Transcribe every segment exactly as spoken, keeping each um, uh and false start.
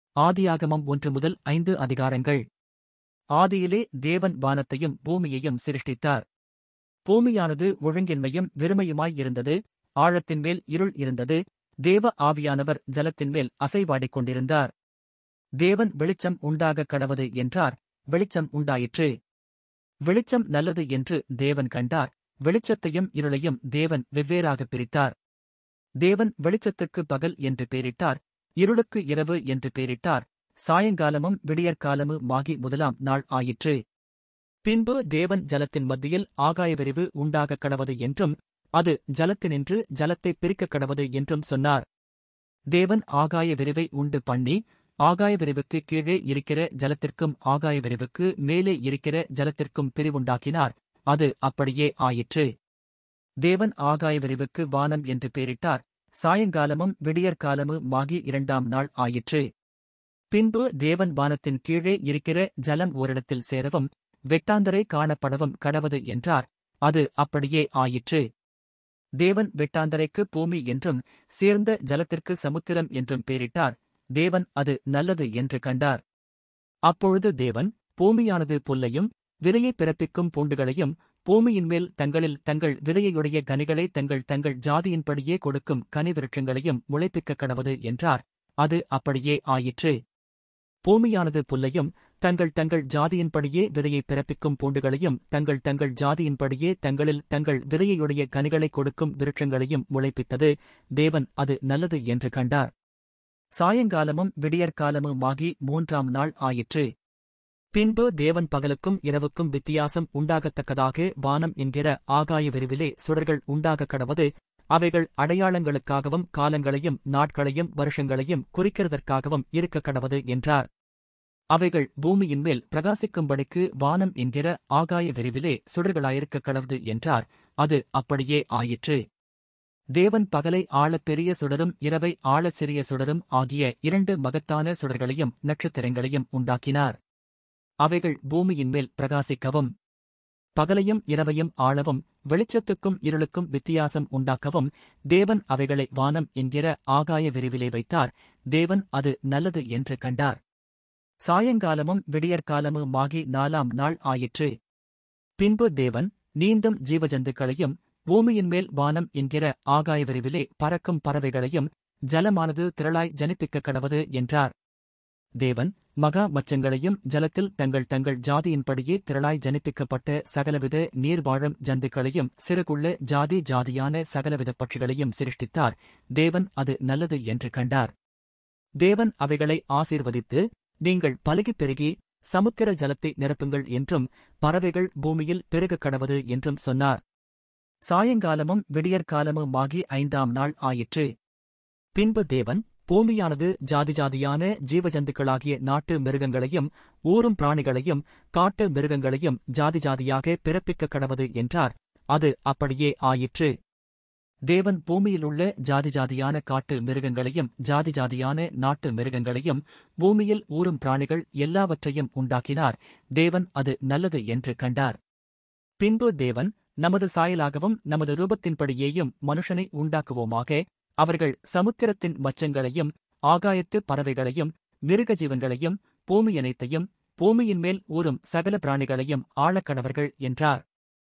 ஆதியாகமம் ஒன்று முதல் ஐந்து அதிகாரங்கள். ஆதியிலே தேவன் வானத்தையும் பூமியையும் சிருஷ்டித்தார். பூமியானது ஒழுங்கின்மையும் வெறுமையுமாய் இருந்தது. ஆழத்தின்மேல் இருள் இருந்தது. தேவ ஆவியானவர் ஜலத்தின்மேல் அசைவாடிக் கொண்டிருந்தார். தேவன் வெளிச்சம் உண்டாகக் கடவது என்றார். வெளிச்சம் உண்டாயிற்று. வெளிச்சம் நல்லது என்று தேவன் கண்டார். வெளிச்சத்தையும் இருளையும் தேவன் வெவ்வேறாகப் பிரித்தார். தேவன் வெளிச்சத்துக்கு பகல் என்று பெயரிட்டார், இருளுக்கு இரவு என்று பெயரிட்டார். சாயங்காலமும் விடியற்காலமுமாகி முதலாம் நாள் ஆயிற்று. பின்பு தேவன் ஜலத்தின் மத்தியில் ஆகாயவிரிவு உண்டாகக் கடவது என்றும், அது ஜலத்தினின்று ஜலத்தைப் பிரிக்கக் கடவது என்றும் சொன்னார். தேவன் ஆகாய விரிவை உண்டு பண்ணி, ஆகாய விரிவுக்கு கீழே இருக்கிற ஜலத்திற்கும் ஆகாய விரிவுக்கு மேலே இருக்கிற ஜலத்திற்கும் பிரிவுண்டாக்கினார். அது அப்படியே ஆயிற்று. தேவன் ஆகாய விரிவுக்கு வானம் என்று பெயரிட்டார். சாயங்காலமும் விடியற்காலமுமாகி இரண்டாம் நாள் ஆயிற்று. பின்பு தேவன் வானத்தின் கீழே இருக்கிற ஜலம் ஓரிடத்தில் சேரவும், வெட்டாந்தரை காணப்படவும் கடவது என்றார். அது அப்படியே ஆயிற்று. தேவன் வெட்டாந்தரைக்கு பூமி என்றும், சேர்ந்த ஜலத்திற்கு சமுத்திரம் என்றும் பெயரிட்டார். தேவன் அது நல்லது என்று கண்டார். அப்பொழுது தேவன், பூமியானது புல்லையும் விதையை பிறப்பிக்கும் பூண்டுகளையும், பூமியின்மேல் தங்களில் தங்கள் விதையுடைய கனிகளை தங்கள் தங்கள் ஜாதியின்படியே கொடுக்கும் கனிவிருட்சங்களையும் முளைப்பிக்கக் கடவது என்றார். அது அப்படியே ஆயிற்று. பூமியானது புல்லையும் தங்கள் தங்கள் ஜாதியின்படியே விதையை பிறப்பிக்கும் பூண்டுகளையும், தங்கள் தங்கள் ஜாதியின்படியே தங்களில் தங்கள் விதையுடைய கனிகளை கொடுக்கும் விருட்சங்களையும் முளைப்பித்தது. தேவன் அது நல்லது என்று கண்டார். சாயங்காலமும் விடியற்காலமுமாகி மூன்றாம் நாள் ஆயிற்று. பின்பு தேவன் பகலுக்கும் இரவுக்கும் வித்தியாசம் உண்டாகத்தக்கதாக வானம் என்கிற ஆகாய விரிவிலே சுடர்கள் உண்டாகக் கடவது, அவைகள் அடையாளங்களுக்காகவும் காலங்களையும் நாட்களையும் வருஷங்களையும் குறிக்கிறதற்காகவும் இருக்கக் கடவது என்றார். அவைகள் பூமியின்மேல் பிரகாசிக்கும்படிக்கு வானம் என்கிற ஆகாய விரிவிலே சுடர்களாயிருக்கக் கடவது என்றார். அது அப்படியே ஆயிற்று. தேவன் பகலை ஆழப் பெரிய சுடரும் இரவை ஆழச் சிறிய சுடரும் ஆகிய இரண்டு மகத்தான சுடர்களையும் நட்சத்திரங்களையும் உண்டாக்கினார். அவைகள் பூமியின்மேல் பிரகாசிக்கவும், பகலையும் இரவையும் ஆளவும், வெளிச்சத்துக்கும் இருளுக்கும் வித்தியாசம் உண்டாக்கவும் தேவன் அவைகளை வானம் என்கிற ஆகாய விரிவிலே வைத்தார். தேவன் அது நல்லது என்று கண்டார். சாயங்காலமும் விடியற்காலமுமாகி நாலாம் நாள் ஆயிற்று. பின்பு தேவன் நீந்தும் ஜீவஜந்துக்களையும், பூமியின்மேல் வானம் என்கிற ஆகாய விரிவிலே பறக்கும் பறவைகளையும், ஜலமானது திரளாய் ஜனிப்பிக்கக் கடவது என்றார். தேவன் மகா மச்சங்களையும் ஜலத்தில் தங்கள் தங்கள் ஜாதியின்படியே திரளாய் ஜனிப்பிக்கப்பட்ட சகலவித நீர்வாழும் ஜந்துக்களையும், சிறகுள்ள ஜாதி ஜாதியான சகலவித பட்சிகளையும் சிருஷ்டித்தார். தேவன் அது நல்லது என்று கண்டார். தேவன் அவைகளை ஆசீர்வதித்து, நீங்கள் பலுகிப் பெருகி சமுத்திர ஜலத்தை நிரப்புங்கள் என்றும், பறவைகள் பூமியில் பெருகக் கடவது என்றும் சொன்னார். சாயங்காலமும் விடியற்காலமுமாகி ஐந்தாம் நாள் ஆயிற்று. பின்பு தேவன் பூமியானது ஜாதி ஜாதியான ஜீவஜந்துக்களாகிய நாட்டு மிருகங்களையும், ஊரும் பிராணிகளையும், காட்டு மிருகங்களையும் ஜாதி ஜாதியாக பிறப்பிக்கக் கடவது என்றார். அது அப்படியே ஆயிற்று. தேவன் பூமியிலுள்ள ஜாதி ஜாதியான காட்டு மிருகங்களையும் ஜாதி ஜாதியான நாட்டு மிருகங்களையும், பூமியில் ஊரும் பிராணிகள் எல்லாவற்றையும் உண்டாக்கினார். தேவன் அது நல்லது என்று கண்டார். பின்பு தேவன், நமது சாயலாகவும் நமது ரூபத்தின்படியேயும் மனுஷனை உண்டாக்குவோமாக, அவர்கள் சமுத்திரத்தின் மச்சங்களையும் ஆகாயத்து பறவைகளையும் மிருகஜீவன்களையும் பூமியனைத்தையும் பூமியின்மேல் ஊரும் சகல பிராணிகளையும் ஆளக்கடவர்கள் என்றார்.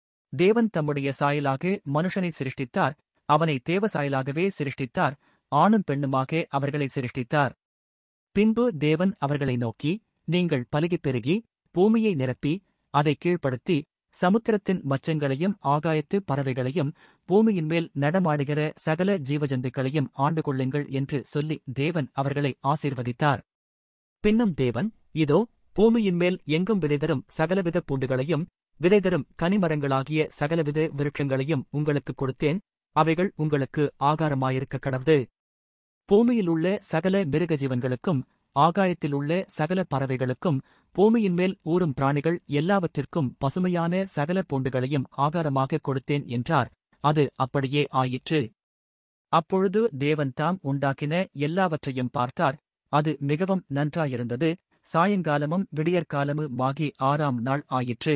தேவன் தம்முடைய சாயலாக மனுஷனை சிருஷ்டித்தார். அவனை தேவ சாயலாகவே சிருஷ்டித்தார். ஆணும் பெண்ணுமாக அவர்களை சிருஷ்டித்தார். பின்பு தேவன் அவர்களை நோக்கி, நீங்கள் பலுகிப் பெருகி பூமியை நிரப்பி அதை கீழ்ப்படுத்தி, சமுத்திரத்தின் மச்சங்களையும் ஆகாயத்து பறவைகளையும் பூமியின்மேல் நடமாடுகிற சகல ஜீவஜந்துக்களையும் ஆண்டு கொள்ளுங்கள் என்று சொல்லி தேவன் அவர்களை ஆசீர்வதித்தார். பின்னும் தேவன், இதோ பூமியின்மேல் எங்கும் விதைதரும் சகலவித பூண்டுகளையும் விதைதரும் கனிமரங்களாகிய சகலவித விருட்சங்களையும் உங்களுக்கு கொடுத்தேன். அவைகள் உங்களுக்கு ஆகாரமாயிருக்க கடவது. பூமியிலுள்ள சகல மிருகஜீவன்களுக்கும் ஆகாயத்திலுள்ள சகல பறவைகளுக்கும் பூமியின்மேல் ஊரும் பிராணிகள் எல்லாவற்றிற்கும் பசுமையான சகல பூண்டுகளையும் ஆகாரமாக கொடுத்தேன் என்றார். அது அப்படியே ஆயிற்று. அப்பொழுது தேவன் தாம் உண்டாக்கின எல்லாவற்றையும் பார்த்தார். அது மிகவும் நன்றாயிருந்தது. சாயங்காலமும் விடியற்காலமுமாகி ஆறாம் நாள் ஆயிற்று.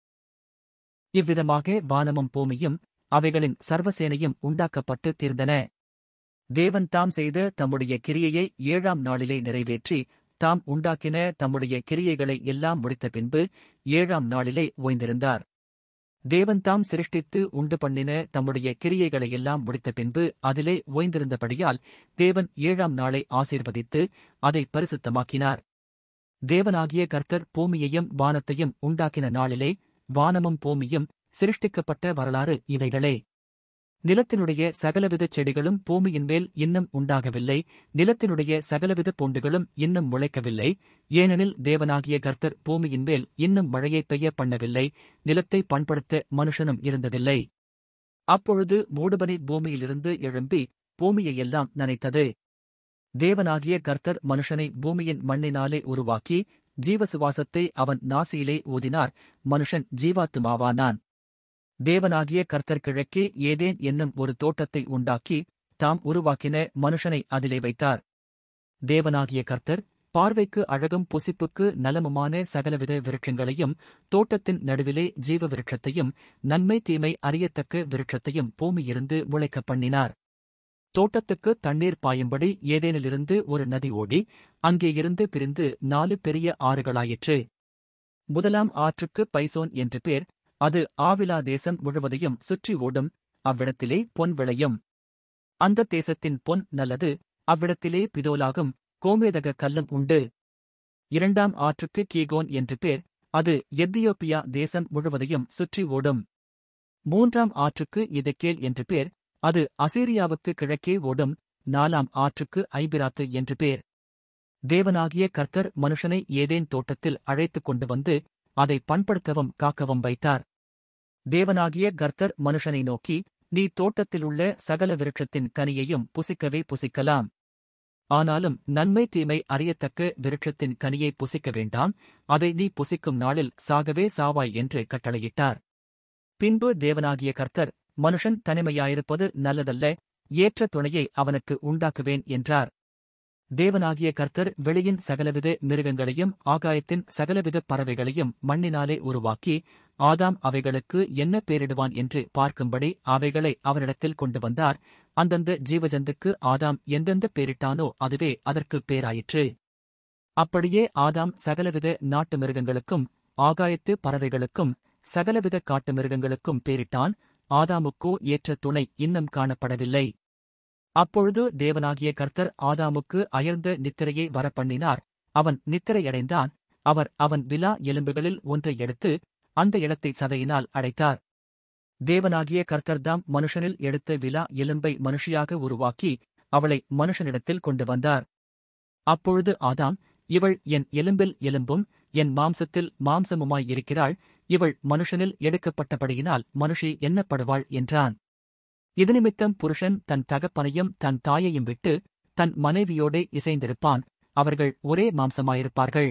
இவ்விதமாக வானமும் பூமியும் அவைகளின் சர்வசேனையும் உண்டாக்கப்பட்டு தீர்ந்தன. தேவன் தாம் செய்த தம்முடைய கிரியையை ஏழாம் நாளிலே நிறைவேற்றி, தாம் உண்டாக்கின தம்முடைய கிரியைகளை எல்லாம் முடித்த பின்பு ஏழாம் நாளிலே ஓய்ந்திருந்தார். தேவன் தாம் சிருஷ்டித்து உண்டு பண்ணின தம்முடைய கிரியைகளையெல்லாம் முடித்த பின்பு அதிலே ஓய்ந்திருந்தபடியால் தேவன் ஏழாம் நாளை ஆசீர்வதித்து அதை பரிசுத்தமாக்கினார். தேவனாகிய கர்த்தர் பூமியையும் வானத்தையும் உண்டாக்கின நாளிலே வானமும் பூமியும் சிருஷ்டிக்கப்பட்ட வரலாறு இவைகளே. நிலத்தினுடைய சகலவித செடிகளும் பூமியின் மேல் இன்னும் உண்டாகவில்லை, நிலத்தினுடைய சகலவித பூண்டுகளும் இன்னும் முளைக்கவில்லை, ஏனெனில் தேவனாகிய கர்த்தர் பூமியின் மேல் இன்னும் மழையை பெய்ய பண்ணவில்லை, நிலத்தை பண்படுத்த மனுஷனும் இருந்ததில்லை. அப்பொழுது மூடுபனி பூமியிலிருந்து எழும்பி பூமியையெல்லாம் நனைத்தது. தேவனாகிய கர்த்தர் மனுஷனை பூமியின் மண்ணினாலே உருவாக்கி ஜீவசுவாசத்தை அவன் நாசியிலே ஊதினார், மனுஷன் ஜீவாத்துமாவானான். தேவனாகிய கர்த்தர் கிழக்கே ஏதேன் என்னும் ஒரு தோட்டத்தை உண்டாக்கி தாம் உருவாக்கின மனுஷனை அதிலே வைத்தார். தேவனாகிய கர்த்தர் பார்வைக்கு அழகும் புசிப்புக்கு நலமுமான சகலவித விருட்சங்களையும் தோட்டத்தின் நடுவிலே ஜீவ விருட்சத்தையும் நன்மை தீமை அறியத்தக்க விருட்சத்தையும் பூமியிலிருந்து முளைக்கப் பண்ணினார். தோட்டத்துக்கு தண்ணீர் பாயும்படி ஏதேனிலிருந்து ஒரு நதி ஓடி அங்கேயிருந்து பிரிந்து நாலு பெரிய ஆறுகளாயிற்று. முதலாம் ஆற்றுக்கு பைசோன் என்று பேர். அது ஆவிலா தேசம் முழுவதையும் சுற்றி ஓடும். அவ்விடத்திலே பொன் விளையும். அந்த தேசத்தின் பொன் நல்லது. அவ்விடத்திலே பிதோலாகும் கோமேதக கல்லும் உண்டு. இரண்டாம் ஆற்றுக்கு கீகோன் என்று பேர். அது எத்தியோப்பியா தேசம் முழுவதையும் சுற்றி ஓடும். மூன்றாம் ஆற்றுக்கு இதெக்கேல் என்று பேர். அது அசீரியாவுக்கு கிழக்கே ஓடும். நாலாம் ஆற்றுக்கு ஐபிராத்து என்று பேர். தேவனாகிய கர்த்தர் மனுஷனை ஏதேன் தோட்டத்தில் அழைத்துக் கொண்டு வந்து அதை பண்படுத்தவும் காக்கவும் வைத்தார். தேவனாகிய கர்த்தர் மனுஷனை நோக்கி, நீ தோட்டத்திலுள்ள சகல விருட்சத்தின் கனியையும் புசிக்கவே புசிக்கலாம். ஆனாலும் நன்மை தீமை அறியத்தக்க விருட்சத்தின் கனியை புசிக்க வேண்டாம், அதை நீ புசிக்கும் நாளில் சாகவே சாவாய் என்று கட்டளையிட்டார். பின்பு தேவனாகிய கர்த்தர், மனுஷன் தனிமையாயிருப்பது நல்லதல்ல, ஏற்ற துணையை அவனுக்கு உண்டாக்குவேன் என்றார். தேவனாகிய கர்த்தர் வெளியின் சகலவித மிருகங்களையும் ஆகாயத்தின் சகலவித பறவைகளையும் மண்ணினாலே உருவாக்கி ஆதாம் அவைகளுக்கு என்ன பேரிடுவான் என்று பார்க்கும்படி அவைகளை அவனிடத்தில் கொண்டு வந்தார். அந்தந்த ஜீவஜந்துக்கு ஆதாம் எந்தெந்த பேரிட்டானோ அதுவே அதற்கு பேராயிற்று. அப்படியே ஆதாம் சகலவித நாட்டு மிருகங்களுக்கும் ஆகாயத்து பறவைகளுக்கும் சகலவித காட்டு மிருகங்களுக்கும் பேரிட்டான். ஆதாமுக்கோ ஏற்ற துணை இன்னும் காணப்படவில்லை. அப்பொழுது தேவனாகிய கர்த்தர் ஆதாமுக்கு அயர்ந்த நித்திரையை வரப்பண்ணினார். அவன் நித்திரையடைந்தான். அவர் அவன் விலா எலும்புகளில் ஒன்றை எடுத்து அந்த இடத்தை சதையினால் அடைத்தார். தேவனாகிய கர்த்தர்தாம் மனுஷனில் எடுத்த விலா எலும்பை மனுஷியாக உருவாக்கி அவளை மனுஷனிடத்தில் கொண்டு வந்தார். அப்பொழுது ஆதாம், இவள் என் எலும்பில் எலும்பும் என் மாம்சத்தில் மாம்சமுமாயிருக்கிறாள், இவள் மனுஷனில் எடுக்கப்பட்டபடியினால் மனுஷி எண்ணப்படுவாள் என்றான். இதுநிமித்தம் புருஷன் தன் தகப்பனையும் தன் தாயையும் விட்டு தன் மனைவியோடே இசைந்திருப்பான், அவர்கள் ஒரே மாம்சமாயிருப்பார்கள்.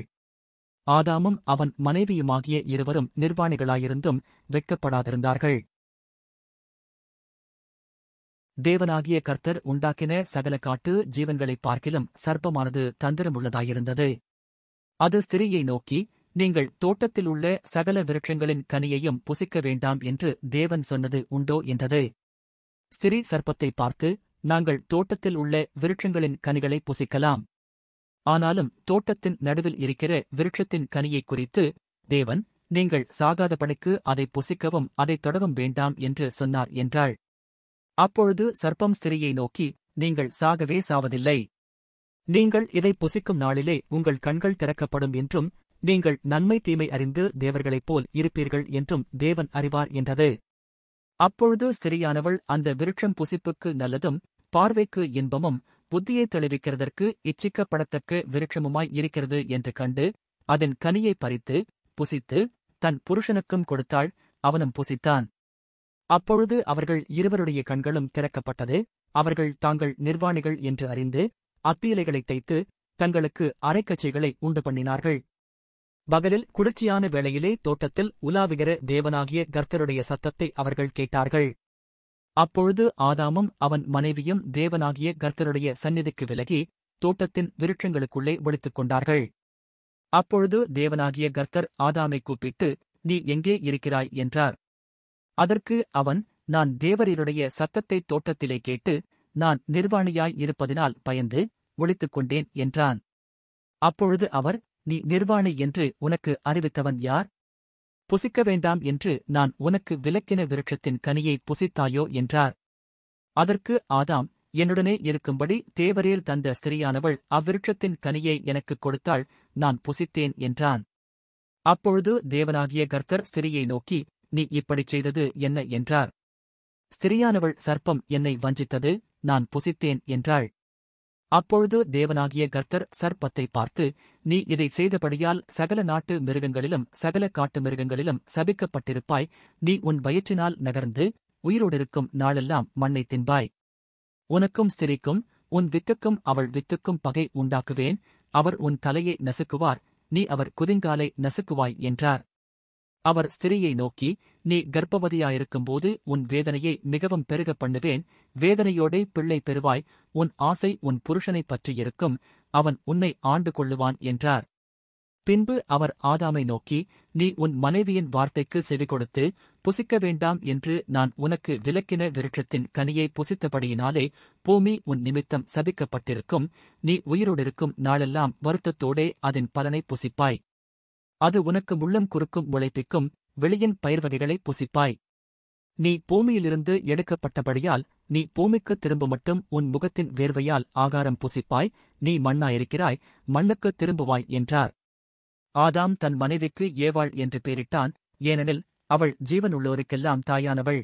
ஆதாமும் அவன் மனைவியுமாகிய இருவரும் நிர்வாணிகளாயிருந்தும் வெட்கப்படாதிருந்தார்கள். தேவனாகிய கர்த்தர் உண்டாக்கின சகல காட்டு ஜீவன்களைப் பார்க்கிலும் சர்ப்பமானது தந்திரமுள்ளதாயிருந்தது. அது ஸ்திரீயை நோக்கி, நீங்கள் தோட்டத்தில் உள்ள சகல விருட்சங்களின் கனியையும் புசிக்க வேண்டாம் என்று தேவன் சொன்னது உண்டோ என்றது. ஸ்திரீ சர்ப்பத்தை பார்த்து, நாங்கள் தோட்டத்தில் உள்ள விருட்சங்களின் கனிகளை புசிக்கலாம். ஆனாலும் தோட்டத்தின் நடுவில் இருக்கிற விருட்சத்தின் கனியைக் குறித்து தேவன், நீங்கள் சாகாதபடிக்கு அதை புசிக்கவும் அதை தொடவும் வேண்டாம் என்று சொன்னார் என்றாள். அப்பொழுது சர்ப்பம் ஸ்திரீயை நோக்கி, நீங்கள் சாகவே சாவதில்லை. நீங்கள் இதை புசிக்கும் நாளிலே உங்கள் கண்கள் திறக்கப்படும் என்றும் நீங்கள் நன்மை தீமை அறிந்து தேவர்களைப் போல் இருப்பீர்கள் என்றும் தேவன் அறிவார் என்றது. அப்பொழுது ஸ்திரீயானவள் அந்த விருட்சம் புசிப்புக்கு நல்லதும் பார்வைக்கு இன்பமும் புத்தியை தெளிவிக்கிறதற்கு இச்சிக்கப்படத்தக்க விருட்சமுமாய் இருக்கிறது என்று கண்டு அதன் கனியை பறித்து புசித்து தன் புருஷனுக்கும் கொடுத்தாள், அவனும் புசித்தான். அப்பொழுது அவர்கள் இருவருடைய கண்களும் திறக்கப்பட்டது. அவர்கள் தாங்கள் நிர்வாணிகள் என்று அறிந்து அத்தியிலைகளைத் தைத்து தங்களுக்கு அரைக்கச்சைகளை உண்டு பண்ணினார்கள். பகலில் குளிர்ச்சியான வேளையிலே தோட்டத்தில் உலாவுகிற தேவனாகிய கர்த்தருடைய சத்தத்தை அவர்கள் கேட்டார்கள். அப்பொழுது ஆதாமும் அவன் மனைவியும் தேவனாகிய கர்த்தருடைய சந்நிதிக்கு விலகி தோட்டத்தின் விருட்சங்களுக்குள்ளே ஒளித்துக் கொண்டார்கள். அப்பொழுது தேவனாகிய கர்த்தர் ஆதாமை கூப்பிட்டு, நீ எங்கே இருக்கிறாய் என்றார். அதற்கு அவன், நான் தேவரீருடைய சத்தத்தை தோட்டத்திலே கேட்டு நான் நிர்வாணியாய் இருப்பதினால் பயந்து ஒளித்துக் கொண்டேன் என்றான். அப்பொழுது அவர், நீ நிர்வாணி என்று உனக்கு அறிவித்தவன் யார்? புசிக்க வேண்டாம் என்று நான் உனக்கு விலக்கின விருட்சத்தின் கனியை புசித்தாயோ என்றார். அதற்கு ஆதாம், என்னுடனே இருக்கும்படி தேவரீர் தந்த ஸ்திரியானவள் அவ்விருட்சத்தின் கனியை எனக்குக் கொடுத்தாள், நான் புசித்தேன் என்றான். அப்பொழுது தேவனாகிய கர்த்தர் ஸ்திரியை நோக்கி, நீ இப்படிச் செய்தது என்ன என்றார். ஸ்திரியானவள், சர்ப்பம் என்னை வஞ்சித்தது, நான் புசித்தேன் என்றாள். அப்பொழுது தேவனாகிய கர்த்தர் சர்ப்பத்தை பார்த்து, நீ இதைச் செய்தபடியால் சகல நாட்டு மிருகங்களிலும் சகல காட்டு மிருகங்களிலும் சபிக்கப்பட்டிருப்பாய், நீ உன் வயிற்றினால் நகர்ந்து உயிரோடிருக்கும் நாளெல்லாம் மண்ணைத் தின்பாய். உனக்கும் ஸ்திரிக்கும் உன் வித்துக்கும் அவள் வித்துக்கும் பகை உண்டாக்குவேன், அவர் உன் தலையை நசுக்குவார், நீ அவர் குதிங்காலை நசுக்குவாய் என்றார். அவர் ஸ்திரியை நோக்கி, நீ கர்ப்பவதியாயிருக்கும்போது உன் வேதனையை மிகவும் பெருகப் பண்ணுவேன், வேதனையோடே பிள்ளை பெறுவாய், உன் ஆசை உன் புருஷனைப் பற்றியிருக்கும், அவன் உன்னை ஆண்டு கொள்ளுவான் என்றார். பின்பு அவர் ஆதாமை நோக்கி, நீ உன் மனைவியின் வார்த்தைக்கு செவிகொடுத்து புசிக்க வேண்டாம் என்று நான் உனக்கு விலக்கின விருட்சத்தின் கனியை புசித்தபடியினாலே பூமி உன் நிமித்தம் சபிக்கப்பட்டிருக்கும், நீ உயிரோடிருக்கும் நாளெல்லாம் வருத்தத்தோடே அதன் பலனை புசிப்பாய். அது உனக்கு முள்ளம் குறுக்கும் முளைப்பிக்கும் வெளியின் பயிர்வகைகளை புசிப்பாய். நீ பூமியிலிருந்து எடுக்கப்பட்டபடியால் நீ பூமிக்குத் திரும்புமட்டும் உன் முகத்தின் வேர்வையால் ஆகாரம் புசிப்பாய், நீ மண்ணாயிருக்கிறாய், மண்ணுக்குத் திரும்புவாய் என்றார். ஆதாம் தன் மனைவிக்கு ஏவாள் என்று பெயரிட்டான், ஏனெனில் அவள் ஜீவனுள்ளோருக்கெல்லாம் தாயானவள்.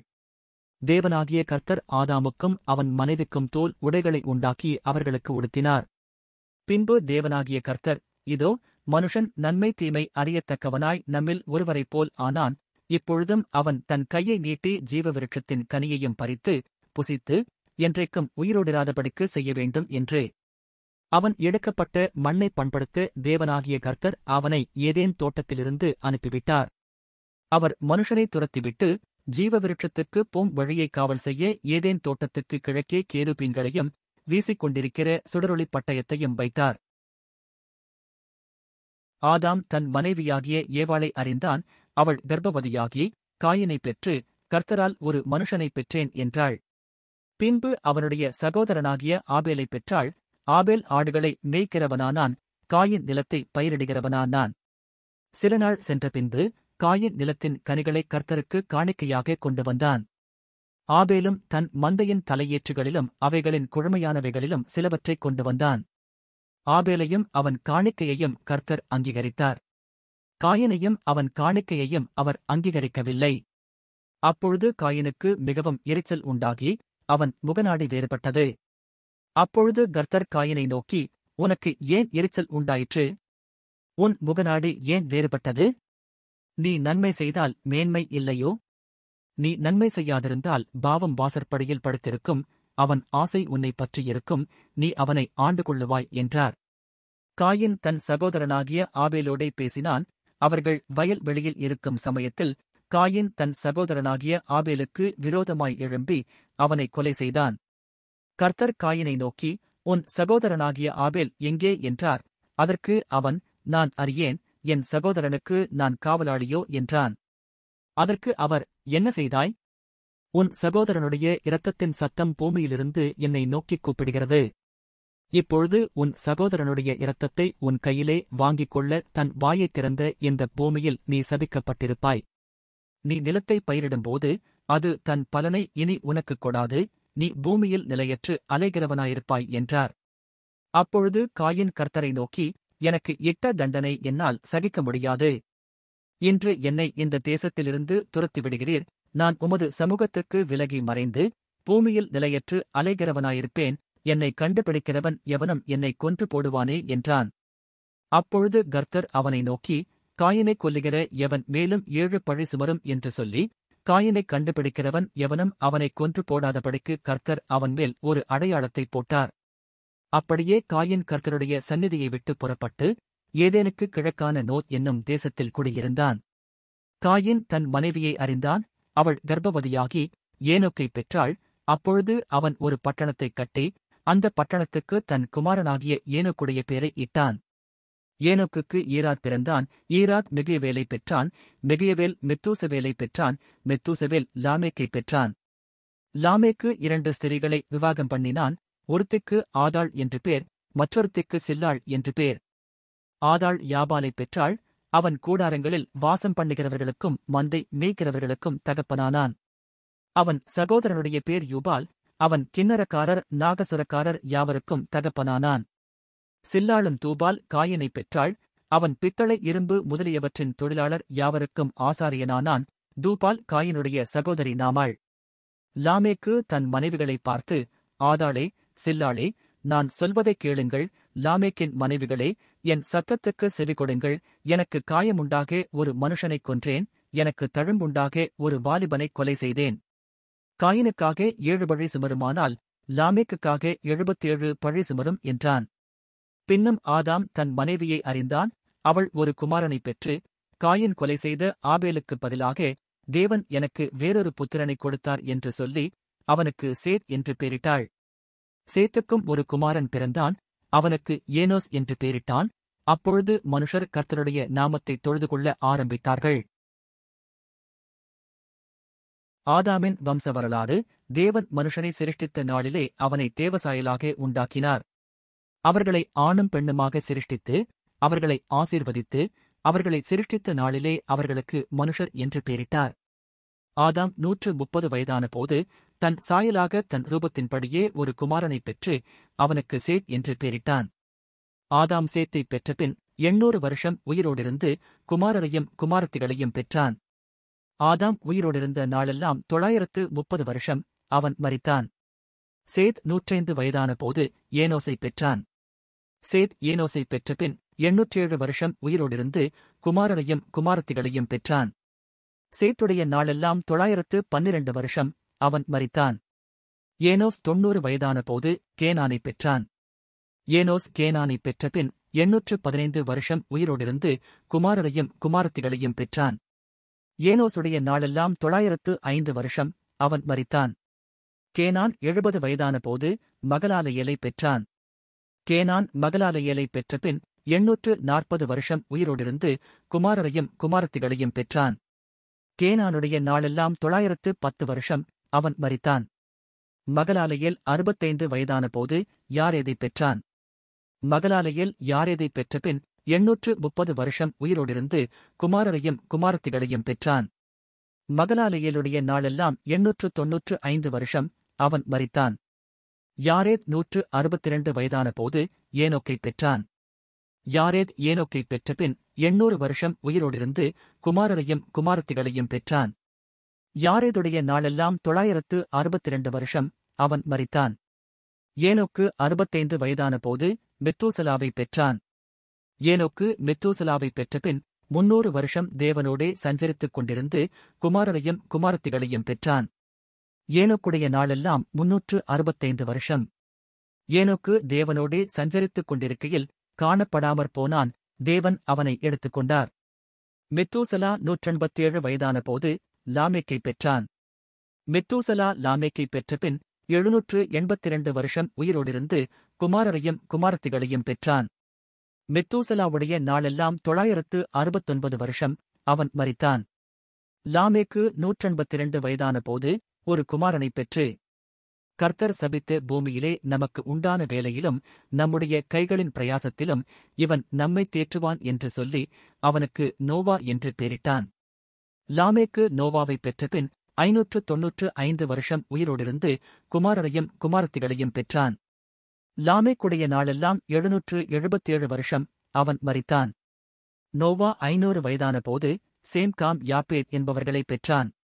தேவனாகிய கர்த்தர் ஆதாமுக்கும் அவன் மனைவிக்கும் தோல் உடைகளை உண்டாக்கி அவர்களுக்கு உடுத்தினார். பின்பு தேவனாகிய கர்த்தர், இதோ மனுஷன் நன்மை தீமை அறியத்தக்கவனாய் நம்மில் ஒருவரைப் போல் ஆனான், இப்பொழுதும் அவன் தன் கையை நீட்டி ஜீவவிருட்சத்தின் கனியையும் பறித்து புசித்து என்றைக்கும் உயிரோடிராதபடிக்கு செய்ய வேண்டும் என்று. அவன் எடுக்கப்பட்ட மண்ணைப் பண்படுத்த தேவனாகிய கர்த்தர் அவனை ஏதேன் தோட்டத்திலிருந்து அனுப்பிவிட்டார். அவர் மனுஷனை துரத்திவிட்டு ஜீவவிருட்சத்துக்கு போம் வழியை காவல் செய்ய ஏதேன் தோட்டத்துக்கு கிழக்கே கேருபீன்களையும் வீசிக் கொண்டிருக்கிற சுடரொளிப் பட்டயத்தையும் வைத்தார். ஆதாம் தன் மனைவியாகிய ஏவாளை அறிந்தான், அவள் கர்ப்பவதியாகி காயினைப் பெற்று, கர்த்தரால் ஒரு மனுஷனைப் பெற்றேன் என்றாள். பின்பு அவனுடைய சகோதரனாகிய ஆபேலைப் பெற்றாள். ஆபேல் ஆடுகளை மேய்க்கிறவனானான், காயின் நிலத்தை பயிரிடுகிறவனானான். சில நாள் சென்ற பின்பு காயின் நிலத்தின் கனிகளை கர்த்தருக்கு காணிக்கையாக கொண்டு வந்தான். ஆபேலும் தன் மந்தையின் தலையேற்றுகளிலும் அவைகளின் குழுமையானவைகளிலும் சிலவற்றைக் கொண்டு வந்தான். ஆபேலையும் அவன் காணிக்கையையும் கர்த்தர் அங்கீகரித்தார். காயினையும் அவன் காணிக்கையையும் அவர் அங்கீகரிக்கவில்லை. அப்பொழுது காயினுக்கு மிகவும் எரிச்சல் உண்டாகி அவன் முகநாடி வேறுபட்டது. அப்பொழுது கர்த்தர் காயினை நோக்கி, உனக்கு ஏன் எரிச்சல் உண்டாயிற்று? உன் முகநாடி ஏன் வேறுபட்டது? நீ நன்மை செய்தால் மேன்மை இல்லையோ? நீ நன்மை செய்யாதிருந்தால் பாவம் வாசற்படியில் படுத்திருக்கும், அவன் ஆசை உன்னைப் பற்றியிருக்கும், நீ அவனை ஆண்டு கொள்ளுவாய் என்றார். காயின் தன் சகோதரனாகிய ஆபேலோடே பேசினான். அவர்கள் வயல் வெளியில் இருக்கும் சமயத்தில் காயின் தன் சகோதரனாகிய ஆபேலுக்கு விரோதமாய் எழும்பி அவனை கொலை செய்தான். கர்த்தர் காயினை நோக்கி, உன் சகோதரனாகிய ஆபேல் எங்கே என்றார். அதற்கு அவன், நான் அறியேன், என் சகோதரனுக்கு நான் காவலாளியோ என்றான். அதற்கு அவர், என்ன செய்தாய்? உன் சகோதரனுடைய இரத்தத்தின் சத்தம் பூமியிலிருந்து என்னை நோக்கிக் கூப்பிடுகிறது. இப்பொழுது உன் சகோதரனுடைய இரத்தத்தை உன் கையிலே வாங்கிக் கொள்ள தன் வாயைத் திறந்த இந்த பூமியில் நீ சபிக்கப்பட்டிருப்பாய். நீ நிலத்தை பயிரிடும்போது அது தன் பலனை இனி உனக்குக் கொடாது, நீ பூமியில் நிலையற்று அலைகிறவனாயிருப்பாய் என்றார். அப்பொழுது காயின் கர்த்தரை நோக்கி, எனக்கு இட்ட தண்டனை என்னால் சகிக்க முடியாது. இன்று என்னை இந்த தேசத்திலிருந்து துரத்திவிடுகிறீர், நான் உமது சமூகத்துக்கு விலகி மறைந்து பூமியில் நிலையற்று அலைகிறவனாயிருப்பேன், என்னை கண்டுபிடிக்கிறவன் எவனும் என்னை கொன்று போடுவானே என்றான். அப்பொழுது கர்த்தர் அவனை நோக்கி, காயினைக் கொல்லுகிற எவன் மேலும் ஏழு பழி சுமரும் என்று சொல்லி, காயினைக் கண்டுபிடிக்கிறவன் எவனும் அவனைக் கொன்று போடாதபடிக்கு கர்த்தர் அவன் மேல் ஒரு அடையாளத்தைப் போட்டார். அப்படியே காயின் கர்த்தருடைய சந்நிதியை விட்டு புறப்பட்டு ஏதேனுக்கு கிழக்கான நோத் என்னும் தேசத்தில் குடியிருந்தான். காயின் தன் மனைவியை அறிந்தான், அவள் கர்ப்பவதியாகி ஏனோக்கைப் பெற்றாள். அப்பொழுது அவன் ஒரு பட்டணத்தைக் கட்டி அந்த பட்டணத்துக்கு தன் குமாரனாகிய ஏனோக்குடைய பேரை இட்டான். ஏனோக்குக்கு ஈராத் பிறந்தான், ஈராத் மெகுயவேலை பெற்றான், மெகுயவேல் மெத்தூசவேலை பெற்றான், மெத்தூசவேல் லாமேக்கைப் பெற்றான். லாமேக்கு இரண்டு ஸ்திரீகளை விவாகம் பண்ணினான், ஒருத்திக்கு ஆதாள் என்று பேர், மற்றொருத்திக்கு சில்லாள் என்று பேர். ஆதாள் யாபாலைப் பெற்றாள். அவன் கூடாரங்களில் வாசம் பண்ணுகிறவர்களுக்கும் மந்தை மேய்க்கிறவர்களுக்கும் தகப்பனானான். அவன் சகோதரனுடைய பேர் யூபால். அவன் கின்னரக்காரர் நாகசுரக்காரர் யாவருக்கும் தகப்பனானான். சில்லாளும் தூபால் காயினைப் பெற்றாள். அவன் பித்தளை இரும்பு முதலியவற்றின் தொழிலாளர் யாவருக்கும் ஆசாரியனானான். தூபால் காயினுடைய சகோதரி நாமாள். லாமேக்கு தன் மனைவிகளை பார்த்து, ஆதாளே, சில்லாளே, நான் சொல்வதைக் கேளுங்கள். லாமேக்கின் மனைவிகளே, என் சத்தத்துக்கு செவிகொடுங்கள். எனக்கு காயமுண்டாக ஒரு மனுஷனைக் கொன்றேன். எனக்கு தழும்புண்டாக ஒரு வாலிபனைக் கொலை செய்தேன். காயினுக்காக ஏழு பழி சுமருமானால் லாமேக்குக்காக எழுபத்தேழு பழி சுமரும் என்றான். பின்னும் ஆதாம் தன் மனைவியை அறிந்தான். அவள் ஒரு குமாரனைப் பெற்று, காயின் கொலை செய்த ஆபேலுக்குப் பதிலாக தேவன் எனக்கு வேறொரு புத்திரனைக் கொடுத்தார் என்று சொல்லி அவனுக்கு சேத் என்று பெயரிட்டாள். சேத்துக்கும் ஒரு குமாரன் பிறந்தான். அவனுக்கு ஏனோஸ் என்று பெயரிட்டான். அப்பொழுது மனுஷர் கர்த்தருடைய நாமத்தை தொழுதுகொள்ள ஆரம்பித்தார்கள். ஆதாமின் வம்ச வரலாறு. தேவன் மனுஷனை சிருஷ்டித்த நாளிலே அவனை தேவசாயலாக உண்டாக்கினார். அவர்களை ஆணும் பெண்ணுமாக சிருஷ்டித்து அவர்களை ஆசீர்வதித்து அவர்களை சிருஷ்டித்த நாளிலே அவர்களுக்கு மனுஷர் என்று பெயரிட்டார். ஆதாம் நூற்று முப்பது வயதான போது தன் சாயலாக தன் ரூபத்தின்படியே ஒரு குமாரனைப் பெற்று அவனுக்கு சேத் என்று பெயரிட்டான். ஆதாம் சேத்தைப் பெற்றபின் எண்ணூறு வருஷம் உயிரோடிருந்து குமாரரையும் குமாரத்திகளையும் பெற்றான். ஆதாம் உயிரோடிருந்த நாளெல்லாம் தொள்ளாயிரத்து முப்பது வருஷம். அவன் மரித்தான். சேத் நூற்றைந்து வயதான போது ஏனோசைப் பெற்றான். சேத் ஏனோசைப் பெற்றபின் எண்ணூற்றேழு வருஷம் உயிரோடிருந்து குமாரரையும் குமாரத்திகளையும் பெற்றான். சேத்துடைய நாளெல்லாம் தொள்ளாயிரத்து பன்னிரண்டு வருஷம். அவன் மரித்தான். ஏனோஸ் தொன்னூறு வயதான போது கேனானைப் பெற்றான். ஏனோஸ் கேனானைப் பெற்றபின் எண்ணூற்று பதினைந்து வருஷம் உயிரோடிருந்து குமாரரையும் குமாரத்திகளையும் பெற்றான். ஏனோசுடைய நாளெல்லாம் தொள்ளாயிரத்து ஐந்து வருஷம். அவன் மரித்தான். கேனான் எழுபது வயதான போது மகலாலயேலை பெற்றான். கேனான் மகலாலயேலை பெற்றபின் எண்ணூற்று நாற்பது வருஷம் உயிரோடிருந்து குமாரரையும் குமாரத்திகளையும் பெற்றான். கேனானுடைய நாளெல்லாம் தொள்ளாயிரத்து பத்து வருஷம். அவன் மரித்தான். மகலாலயேல் அறுபத்தைந்து வயதான போது யாரேதைப் பெற்றான். மகலாலயேல் யாரேதைப் பெற்றபின் எண்ணூற்று முப்பது வருஷம் உயிரோடிருந்து குமாரரையும் குமாரத்திகளையும் பெற்றான். மகலாலயேலுடைய நாளெல்லாம் எண்ணூற்று தொன்னூற்று ஐந்து வருஷம். அவன் மரித்தான். யாரேத் நூற்று அறுபத்திரண்டு வயதான போது ஏனோக்கைப் பெற்றான். யாரேத் ஏனோக்கைப் பெற்றபின் எண்ணூறு வருஷம் உயிரோடிருந்து குமாரரையும் குமாரத்திகளையும் பெற்றான். யாரேதுடைய நாளெல்லாம் தொள்ளாயிரத்து அறுபத்திரண்டு வருஷம். அவன் மரித்தான். ஏனோக்கு அறுபத்தைந்து வயதான போது மெத்தூசலாவைப் பெற்றான். ஏனோக்கு மெத்தூசலாவைப் பெற்றபின் முன்னூறு வருஷம் தேவனோடே சஞ்சரித்துக் கொண்டிருந்து குமாரரையும் குமாரத்திகளையும் பெற்றான். ஏனோக்குடைய நாளெல்லாம் முன்னூற்று அறுபத்தைந்து வருஷம். ஏனோக்கு தேவனோடே சஞ்சரித்துக் கொண்டிருக்கையில் காணப்படாமற் போனான். தேவன் அவனை எடுத்துக்கொண்டார். மெத்தூசலா நூற்றெண்பத்தேழு வயதான போது லாமேக்கைப் பெற்றான். மெத்தூசலா லாமேக்கைப் பெற்றபின் எழுநூற்று எண்பத்திரண்டு வருஷம் உயிரோடிருந்து குமாரரையும் குமாரத்திகளையும் பெற்றான். மெத்தூசலாவுடைய நாளெல்லாம் தொள்ளாயிரத்து அறுபத்தொன்பது வருஷம். அவன் மரித்தான். லாமேக்கு நூற்றெண்பத்திரண்டு வயதான போது ஒரு குமாரனைப் பெற்று, கர்த்தர் சபித்த பூமியிலே நமக்கு உண்டான வேலையிலும் நம்முடைய கைகளின் பிரயாசத்திலும் இவன் நம்மை தேற்றுவான் என்று சொல்லி அவனுக்கு நோவா என்று பெயரிட்டான். லாமேக்கு நோவாவைப் பெற்றபின் ஐநூற்று தொன்னூற்று ஐந்து வருஷம் உயிரோடிருந்து குமாரரையும் குமாரத்திகளையும் பெற்றான். லாமேக்குடைய நாளெல்லாம் எழுநூற்று எழுபத்தேழு வருஷம். அவன் மரித்தான். நோவா ஐநூறு வயதான போது சேம் காம் யாப்பேத் என்பவர்களைப் பெற்றான்.